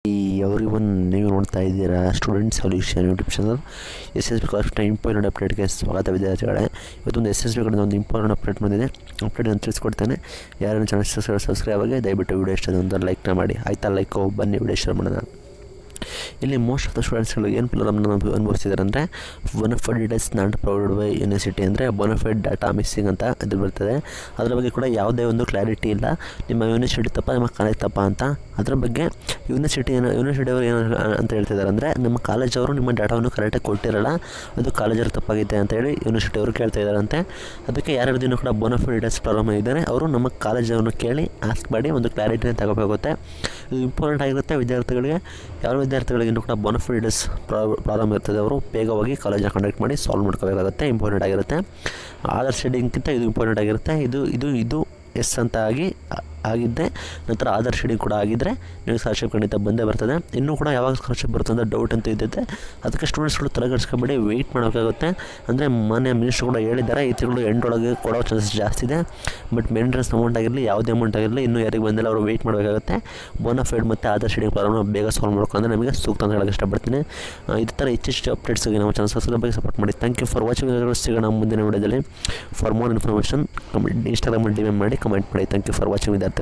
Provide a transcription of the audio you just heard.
Everyone, ನೀವು ನೋಡ್ತಾ ಇದ್ದೀರಾ student solution YouTube channel. SSP scholarship important ಅಪ್ಡೇಟ್ಗೆ ಸ್ವಾಗತ ವಿದ್ಯಾರ್ಥಿಗಳೇ. ಇವತ್ತೊಂದು SSP ಕಡೆಯಿಂದ ಒಂದು ಇಂಪಾರ್ಟೆಂಟ್ ಅಪ್ಡೇಟ್ ಬಂದಿದೆ. ಅಪ್ಡೇಟ್ ನಾನು ತಿಳಿಸ್ಕೊಡ್ತೇನೆ. ಯಾರು ಚಾನಲ್ ಸಬ್ಸ್ಕ್ರೈಬ್ ಆಗಿ ದಯವಿಟ್ಟು ವಿಡಿಯೋ ಇಷ್ಟ ಒಂದು ಲೈಕ್ನ ಮಾಡಿ. ಆಯ್ತಾ? ಲೈಕ್ ಬನ್ನಿ ವಿಡಿಯೋ ಶೇರ್ ಮಾಡೋಣ. ಇಲ್ಲಿ ಮೋಸ್ಟ್ ಆಫ್ ದ ಸ್ಟೂಡೆಂಟ್ಸ್ಗಳು ಏನು ಪ್ರಾಬ್ಲಮ್ನ ಅನುಭವಿಸ್ತಿದ್ದಾರೆ ಅಂದರೆ, bona fide details not provided by university ಅಂದರೆ ಬೋನಫೈಡ್ ಡಾಟಾ ಮಿಸ್ಸಿಂಗ್ ಅಂತ ಇದು ಬರ್ತದೆ. ಅದರ ಬಗ್ಗೆ ಕೂಡ ಯಾವುದೇ ಒಂದು ಕ್ಲಾರಿಟಿ ಇಲ್ಲ. ನಿಮ್ಮ ಯೂನಿವರ್ಸಿಟಿ ತಪ್ಪ, ನಿಮ್ಮ ಕಾಲೇಜ್ ತಪ್ಪ ಅಂತ. ಅದರ ಬಗ್ಗೆ ಯೂನಿವರ್ಸಿಟಿ ಅವರು ಏನು ಅಂತ ಹೇಳ್ತಿದ್ದಾರೆ ಅಂದರೆ, ನಮ್ಮ ಕಾಲೇಜವರು ನಿಮ್ಮ ಡಾಟಾವನ್ನು ಕರೆಕ್ಟಾಗಿ ಕೊಟ್ಟಿರಲ್ಲ, ಅದು ಕಾಲೇಜವ್ರು ತಪ್ಪಾಗಿದೆ ಅಂತೇಳಿ ಯೂನಿವರ್ಸಿಟಿ ಅವರು ಕೇಳ್ತಾ ಇದ್ದಾರಂತೆ. ಅದಕ್ಕೆ ಯಾರ್ಯಾರ್ದಿನೂ ಕೂಡ ಬೋನಫೈಡ್ ಡೀಟೇಲ್ಸ್ ಪ್ರಾಬ್ಲಮ್ ಇದ್ದಾರೆ ಅವರು ನಮ್ಮ ಕಾಲೇಜನ್ನು ಕೇಳಿ ಆಸ್ಕ್ ಮಾಡಿ ಒಂದು ಕ್ಲಾರಿಟಿನ ತಗೋಬೇಕಾಗುತ್ತೆ. ಇದು ಇಂಪಾರ್ಟೆಂಟ್ ಆಗಿರುತ್ತೆ ವಿದ್ಯಾರ್ಥಿಗಳಿಗೆ. ಯಾವ ವಿದ್ಯಾರ್ಥಿಗಳಿಗೆ ಇನ್ನೂ ಕೂಡ ಬೋನಫೈಡ್ ಡೀಟೇಲ್ಸ್ ಪ್ರಾಬ್ಲಮ್ ಇರ್ತದೆ ಅವರು ಬೇಗ ಹೋಗಿ ಕಾಲೇಜನ್ನ ಕಾಂಟ್ಯಾಕ್ಟ್ ಮಾಡಿ ಸಾಲ್ವ್ ಮಾಡ್ಕೋಬೇಕಾಗುತ್ತೆ. ಇಂಪಾರ್ಟೆಂಟ್ ಆಗಿರುತ್ತೆ. ಆಧಾರ್ ಶೇಡಿಂಗ್ಗಿಂತ ಇದು ಇಂಪಾರ್ಟೆಂಟ್ ಆಗಿರುತ್ತೆ. ಇದು ಎಸ್ ಅಂತ ಆಗಿದ್ದೆ ನಂತರ ಆಧಾರ್ ಶೇಡಿಂಗ್ ಕೂಡ ಆಗಿದ್ದರೆ ನೀವು ಸ್ಕಾಲರ್ಶಿಪ್ ಖಂಡಿತ ಬಂದೇ ಬರ್ತದೆ. ಇನ್ನೂ ಕೂಡ ಯಾವಾಗ ಸ್ಕಾಲರ್ಶಿಪ್ ಬರುತ್ತೆ ಅಂತ ಡೌಟ್ ಅಂತ ಇದ್ದಿದೆ. ಅದಕ್ಕೆ ಸ್ಟೂಡೆಂಟ್ಸ್ಗಳು ತಲೆಗೆಡಿಸ್ಕೊಬೇಡಿ, ವೆಯ್ಟ್ ಮಾಡೋಕ್ಕಾಗುತ್ತೆ. ಅಂದರೆ ಮೊನ್ನೆ ಮಿನಿಸ್ಟ್ರು ಕೂಡ ಹೇಳಿದ್ದಾರೆ, ಈ ತಿಂಗಳು ಎಂಡೊಳಗೆ ಕೊಡೋ ಚಾನ್ಸಸ್ ಜಾಸ್ತಿ ಇದೆ. ಬಟ್ ಮೇಂಟೆನೆನ್ಸ್ ಅಮೌಂಟ್ ಆಗಿರಲಿ, ಯಾವುದೇ ಅಮೌಂಟ್ ಆಗಿರಲಿ, ಇನ್ನೂ ಯಾರಿಗೆ ಬಂದಿಲ್ಲ ಅವರು ವೆಯ್ಟ್ ಮಾಡಬೇಕಾಗುತ್ತೆ. ಬೋನಫೈಡ್ ಮತ್ತು ಆಧಾರ್ ಶೇಡಿಂಗ್ ಪ್ರಾಬ್ಲಮ್ನ ಬೇಗ ಸಾಲ್ವ್ ಮಾಡ್ಕೊಂಡ್ರೆ ನಮಗೆ ಸೂಕ್ತ ಅಂತ ಹೇಳೋಕ್ಕೆ ಇಷ್ಟಪಡ್ತೀನಿ. ಇದೇ ಥರ ಹೆಚ್ಚೆಚ್ಚು ಅಪ್ಡೇಟ್ಸ್ಗೆ ನಮ್ಮ ಚಾನಲ್ ಸಬ್ಸ್ಕ್ರೈಬ್ ಸಪೋರ್ಟ್ ಮಾಡಿ. Thank you for watching. ಸಿಗೋಣ ಮುಂದಿನ ವಿಡಿಯೋದಲ್ಲಿ. ಫಾರ್ ಮೋರ್ ಇನ್ಫಾರ್ಮೇಷನ್ ಇನ್ಸ್ಟಾಗ್ರಾಮಲ್ಲಿ DM ಮಾಡಿ ಕಮೆಂಟ್ ಮಾಡಿ. ಥ್ಯಾಂಕ್ ಯು ಫಾರ್ ವಾಚಿಂಗ್ ವಿದ್ಯಾರ್ಥಿ.